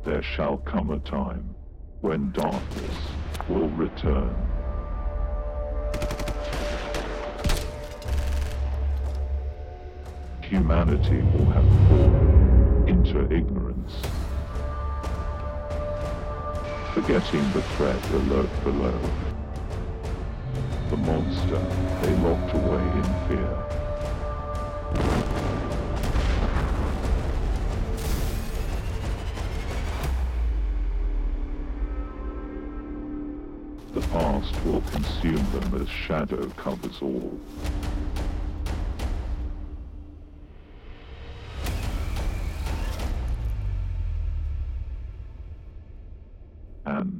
there shall come a time when darkness will return. Humanity will have fallen into ignorance, forgetting the threat alert below. The monster they locked away in fear. The past will consume them as shadow covers all. And